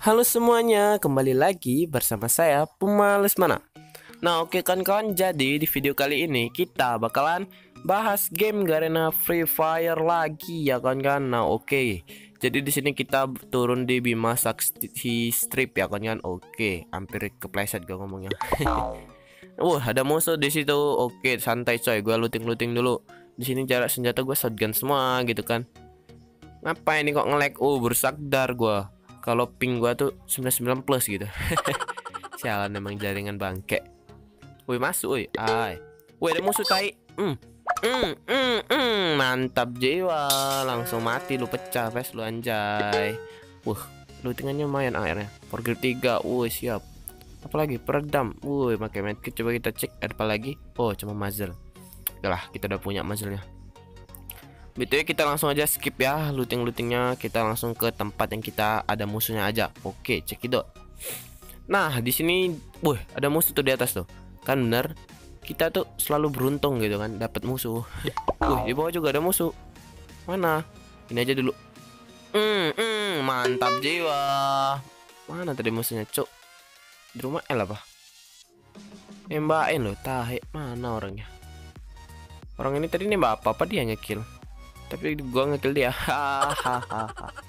Halo semuanya, kembali lagi bersama saya Pemalas Mana. Nah, oke kawan-kawan, jadi di video kali ini kita bakalan bahas game Garena Free Fire lagi ya kawan-kawan. Nah, oke. Jadi di sini kita turun di Bima Sakti Strip ya kawan-kawan. Oke, hampir kepleset gue ngomongnya. Wah, ada musuh di situ. Oke, santai coy, gue looting-looting dulu. Di sini jarak senjata gue shotgun semua gitu kan. Ngapain ini kok nge-lag? Oh, bersakdar gua. Kalau ping gua tuh 99 plus gitu. Sialan emang jaringan bangke. Woi, masuk woi. Ai. Woi, ada musuh tai. Mantap jiwa. Langsung mati lu, pecah face lu anjay. Lootingannya lumayan airnya. Forger 3. Woi, siap. Apalagi peredam. Woi, pakai medkit, coba kita cek ada apa lagi. Oh, cuma muzzle. Oke lah, kita udah punya muzzle-nya. BTW kita langsung aja skip ya looting-lootingnya, kita langsung ke tempat yang kita ada musuhnya aja. Oke, cekidot. Nah, di sini, ada musuh tuh di atas tuh. Kan bener, kita tuh selalu beruntung gitu kan dapat musuh. Di bawah juga ada musuh. Mana? Ini aja dulu. Mantap jiwa. Mana tadi musuhnya, cuk? Di rumah L apa? Nembakin loh, tahe. Mana orangnya? Orang ini tadi nembak apa dia ngekill? Tapi gua ngekill dia. Hahaha.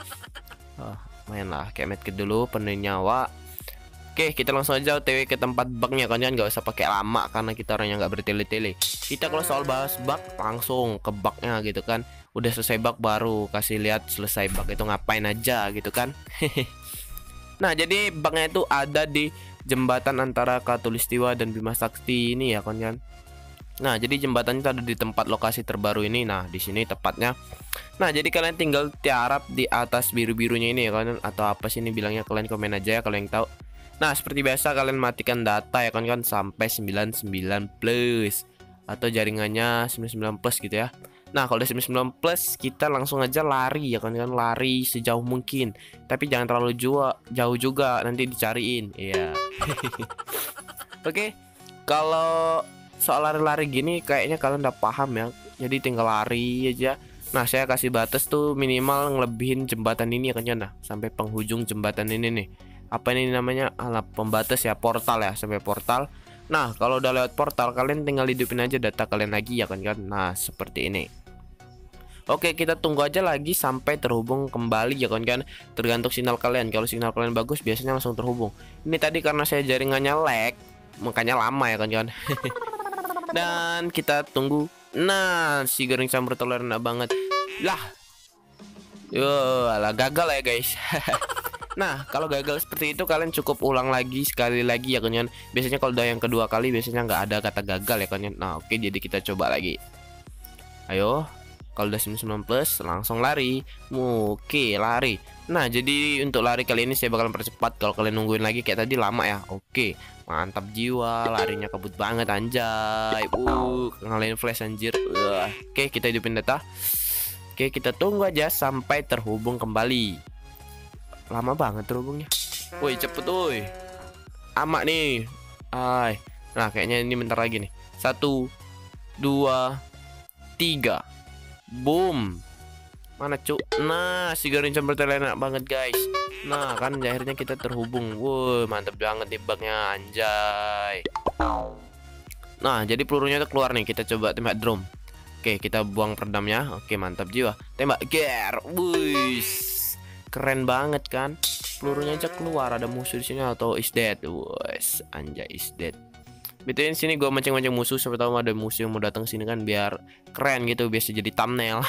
Main lah kayak medkit dulu, penuhin nyawa. Oke, kita langsung aja OTW ke tempat bugnya kan, nggak usah pakai lama karena kita orang yang nggak bertele-tele. Kita kalau soal bahas bug langsung ke bugnya gitu kan. Udah selesai bug baru kasih lihat selesai bug itu ngapain aja gitu kan. Nah, jadi bugnya itu ada di jembatan antara Katulistiwa dan Bima Sakti ini ya kan. Nah, jadi jembatannya itu ada di tempat lokasi terbaru ini. Nah, di sini tepatnya. Nah, jadi kalian tinggal tiarap di atas biru-birunya ini ya kan, atau apa sih ini bilangnya, kalian komen aja ya kalau yang tahu. Nah, seperti biasa kalian matikan data ya kan sampai 99 plus atau jaringannya 99 plus gitu ya. Nah, kalau udah 99 plus kita langsung aja lari ya kan, lari sejauh mungkin. Tapi jangan terlalu jauh juga nanti dicariin. Iya. Oke. Kalau soal lari-lari gini kayaknya kalian udah paham ya. Jadi tinggal lari aja. Nah, saya kasih batas tuh minimal ngelebihin jembatan ini ya kan, nah, sampai penghujung jembatan ini nih. Apa ini namanya? Alah, pembatas ya, portal ya, sampai portal. Nah, kalau udah lewat portal kalian tinggal hidupin aja data kalian lagi ya kan. Nah, seperti ini. Oke, kita tunggu aja lagi sampai terhubung kembali ya kan. Tergantung sinyal kalian. Kalau sinyal kalian bagus biasanya langsung terhubung. Ini tadi karena saya jaringannya lag, makanya lama ya kan. Dan kita tunggu. Nah, si garing campur telur enak banget. Lah. Alah, gagal ya guys. Nah, kalau gagal seperti itu kalian cukup ulang lagi sekali lagi ya kan. Biasanya kalau udah yang kedua kali biasanya nggak ada kata gagal ya kan. Nah, oke, jadi kita coba lagi. Ayo. Kalau udah 99 plus langsung lari. Oke, lari. Nah, jadi untuk lari kali ini saya bakal percepat. Kalau kalian nungguin lagi kayak tadi lama ya. Oke. Mantap jiwa, larinya kebut banget anjay. Ngalahin flash anjir. Oke, kita hidupin data. Oke, kita tunggu aja sampai terhubung kembali. Lama banget terhubungnya. Woi, cepet woi. Amak nih. Nah, kayaknya ini bentar lagi nih. 1 2 3. Boom. Mana cuk? Nah, si garing campur enak banget guys. Nah, kan akhirnya kita terhubung. Wow, mantap banget nih bugnya anjay. Nah, jadi pelurunya tuh keluar nih. Kita coba tembak drum. Oke, kita buang peredamnya. Oke, mantap jiwa. Tembak gear. Wuih. Keren banget kan? Pelurunya aja keluar. Ada musuh di sini atau is dead. Wuih, anjay is dead. Betul, sini gue mancing-mancing musuh, siapa tahu ada musuh yang mau datang sini kan biar keren gitu, biasa jadi thumbnail.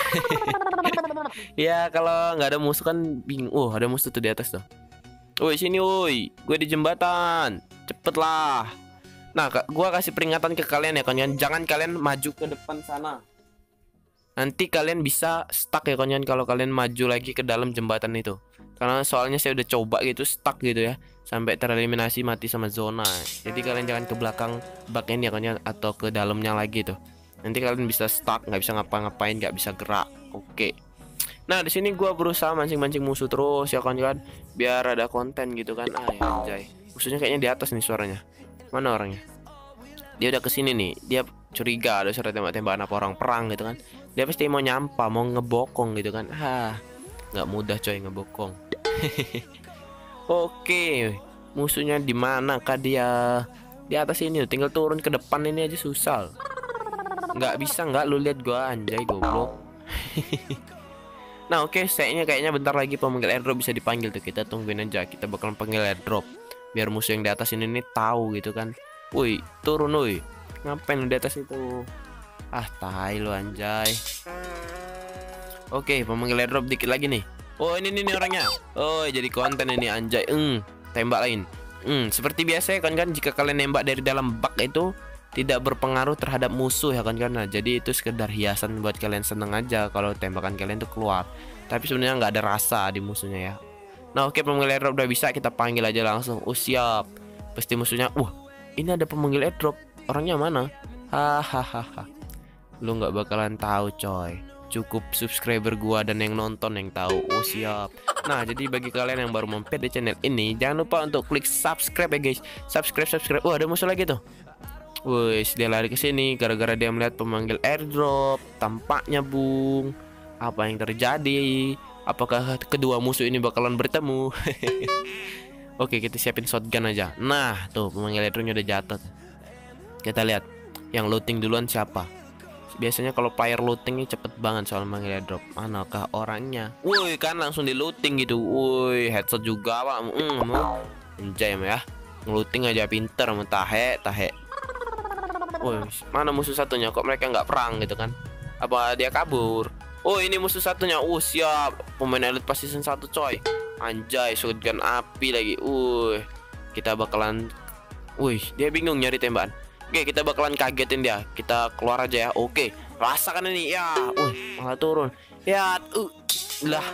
Ya kalau nggak ada musuh kan bingung. Ada musuh tuh di atas tuh. Woi, sini woi, gue di jembatan, cepet lah. Nah, gue kasih peringatan ke kalian ya kan, jangan kalian maju ke depan sana. Nanti kalian bisa stuck ya kan, kalau kalian maju lagi ke dalam jembatan itu. Karena soalnya saya udah coba gitu stuck gitu ya, sampai tereliminasi mati sama zona. Jadi kalian jangan ke belakang bug ini ya kan, atau ke dalamnya lagi tuh. Nanti kalian bisa stuck, nggak bisa ngapa-ngapain, nggak bisa gerak. Oke. Nah, di sini gua berusaha mancing-mancing musuh terus ya kan, biar ada konten gitu kan. Ya, anjay. Musuhnya kayaknya di atas nih suaranya. Mana orangnya? Dia udah kesini nih. Dia curiga ada suara tembak-tembakan apa orang perang gitu kan. Dia pasti mau nyampa, mau ngebokong gitu kan. Nggak mudah coy ngebokong. Oke, musuhnya di mana kah dia? Di atas ini, tinggal turun ke depan ini aja susah. Nggak bisa nggak lu lihat gua anjay goblok. Nah oke, kayaknya bentar lagi pemanggil airdrop bisa dipanggil tuh. Kita tungguin aja, kita bakalan panggil airdrop biar musuh yang di atas ini nih tahu gitu kan. Woi, turun woi. Ngapain lu di atas itu? Ah, tai lu anjay. Oke, pemanggil airdrop dikit lagi nih. Oh, ini nih orangnya. Oh, jadi konten ini anjay. Tembak lain. Seperti biasa ya kan jika kalian nembak dari dalam bak itu tidak berpengaruh terhadap musuh ya kan karena jadi itu sekedar hiasan buat kalian seneng aja kalau tembakan kalian tuh keluar, tapi sebenarnya nggak ada rasa di musuhnya ya. Nah oke, pemanggil airdrop udah bisa, kita panggil aja langsung. Siap. Pasti musuhnya ini ada pemanggil airdrop, orangnya mana? Hahaha, lu nggak bakalan tahu coy, cukup subscriber gua dan yang nonton yang tahu. Siap. Nah jadi bagi kalian yang baru mampir di channel ini, jangan lupa untuk klik subscribe ya guys. Subscribe. Ada musuh lagi tuh. Wih, dia lari ke sini gara-gara dia melihat pemanggil airdrop. Tampaknya bung, apa yang terjadi? Apakah kedua musuh ini bakalan bertemu? Oke, kita siapin shotgun aja. Nah, tuh pemanggil airdropnya udah jatuh. Kita lihat yang looting duluan siapa. Biasanya kalau player looting ini cepet banget soal manggil airdrop. Manakah orangnya? Woi, kan langsung di looting gitu. Woi, headshot juga pak. Anjay ya, ngelooting aja pinter. Tahe. Woi, mana musuh satunya? Kok mereka nggak perang gitu kan? Apa dia kabur? Oh, ini musuh satunya. Siap. Pemain elite pas season 1 coy. Anjay, shotgun api lagi. Kita bakalan. Dia bingung nyari tembakan. Oke, kita bakalan kagetin dia. Kita keluar aja ya. Oke, rasakan ini ya. Malah turun. Ya, lah.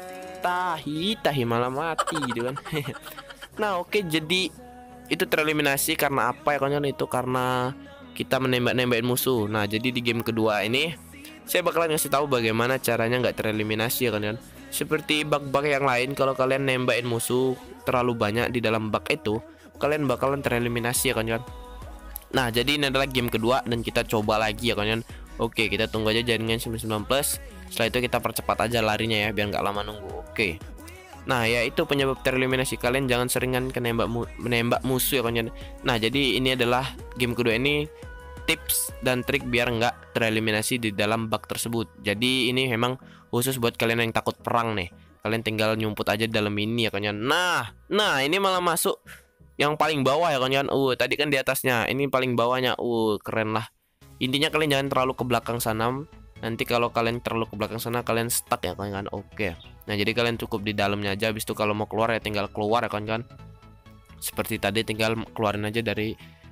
Tahi malah mati gitu kan. Nah, oke, jadi itu tereliminasi karena apa ya kawan? Itu karena kita menembak-nembakin musuh. Nah jadi di game kedua ini saya bakalan ngasih tahu bagaimana caranya nggak tereliminasi ya kan. Seperti bug-bug yang lain, kalau kalian nembakin musuh terlalu banyak di dalam bug itu, kalian bakalan tereliminasi ya kan. Nah jadi ini adalah game kedua dan kita coba lagi ya kan. Oke, kita tunggu aja jaringan 99+. Setelah itu kita percepat aja larinya ya biar nggak lama nunggu. Oke. Nah ya itu penyebab tereliminasi, kalian jangan seringan menembak musuh ya kan. Nah jadi ini adalah game kedua ini, tips dan trik biar nggak tereliminasi di dalam bug tersebut. Jadi ini memang khusus buat kalian yang takut perang nih. Kalian tinggal nyumput aja dalam ini ya kan. Nah ini malah masuk yang paling bawah ya kan. Tadi kan di atasnya, ini paling bawahnya. Keren lah. Intinya kalian jangan terlalu ke belakang sana. Nanti kalau kalian terlalu ke belakang sana kalian stuck ya kan. Oke. Nah jadi kalian cukup di dalamnya aja. Habis itu kalau mau keluar ya tinggal keluar ya kan. Seperti tadi tinggal keluarin aja dari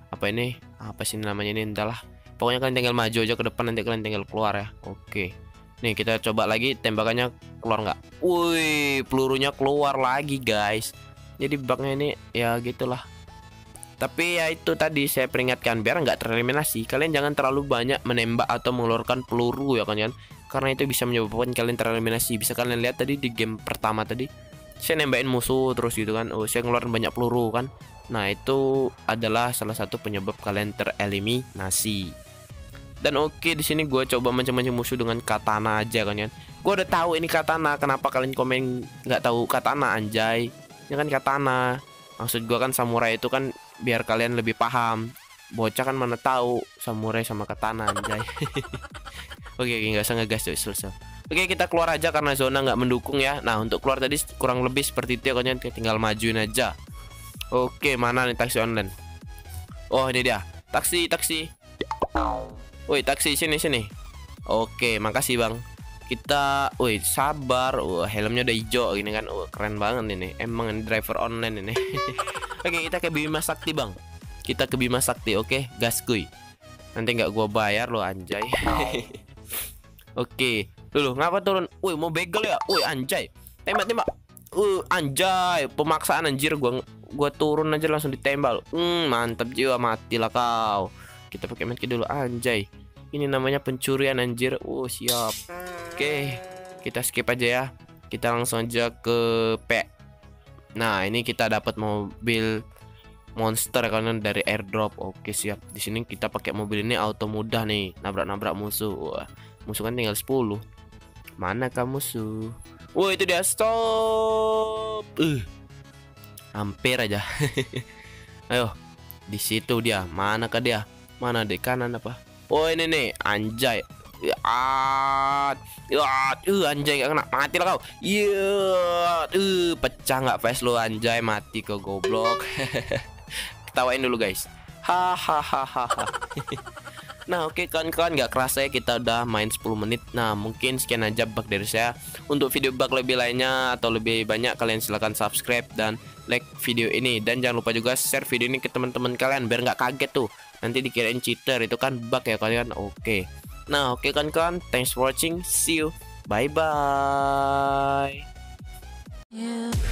apa sih namanya ini, entahlah. Pokoknya kalian tinggal maju aja ke depan, nanti kalian tinggal keluar ya. Oke. Nih kita coba lagi, tembakannya keluar nggak? Pelurunya keluar lagi guys. Jadi bugnya ini ya gitulah. Tapi ya itu tadi saya peringatkan biar nggak tereliminasi, kalian jangan terlalu banyak menembak atau mengeluarkan peluru ya kan. Karena itu bisa menyebabkan kalian tereliminasi. Bisa kalian lihat tadi di game pertama tadi, saya nembakin musuh terus gitu kan. Saya ngeluarin banyak peluru kan. Nah itu adalah salah satu penyebab kalian tereliminasi. Dan oke, di sini gue coba macam-macam musuh dengan katana aja kan. Gue udah tahu ini katana, kenapa kalian komen nggak tahu katana anjay? Ini kan katana. Maksud gue kan samurai itu kan biar kalian lebih paham. Bocah kan mana tahu samurai sama katana anjay. Oke, nggak usah ngegas tuh, selesai. Oke, kita keluar aja karena zona nggak mendukung ya. Nah untuk keluar tadi kurang lebih seperti itu ya kan, tinggal majuin aja. Oke, mana nih taksi online? Oh ini dia, taksi. Woi taksi, sini. Oke, makasih bang. Kita, sabar. Helmnya udah hijau gini kan. Keren banget ini. Emang ini driver online ini. Oke, kita ke Bima Sakti bang. Kita ke Bima Sakti, oke, gas kuy. Nanti nggak gua bayar lo anjay. Oke, dulu ngapa turun? Mau begal ya? Anjay, tembak. Anjay, pemaksaan anjir. Gua turun aja langsung ditembak. Mantap jiwa, matilah kau. Kita pakai medkit dulu anjay. Ini namanya pencurian anjir. Siap. Oke, kita skip aja ya. Kita langsung aja ke P. Nah, ini kita dapat mobil monster kan dari airdrop. Oke, siap. Di sini kita pakai mobil ini auto mudah nih, nabrak musuh. Musuh kan tinggal 10. Mana kamu musuh? Itu dia, stop. Hampir aja. Ayo, di situ dia. Mana ke dia? Mana di kanan apa? Oh ini nih, anjay. Ya, anjay gak kena, mati lah kau. Iya, pecah nggak face lu anjay, mati kau goblok. Ketawain dulu guys. Hahaha. Nah oke kawan-kawan, nggak kerasa ya kita udah main 10 menit. Nah mungkin sekian aja bug dari saya. Untuk video bug lebih lainnya atau lebih banyak, kalian silahkan subscribe dan like video ini. Dan jangan lupa juga share video ini ke teman-teman kalian biar nggak kaget tuh nanti dikirain cheater, itu kan bug ya kalian. Oke. Nah oke kawan-kawan, thanks for watching, see you, bye bye.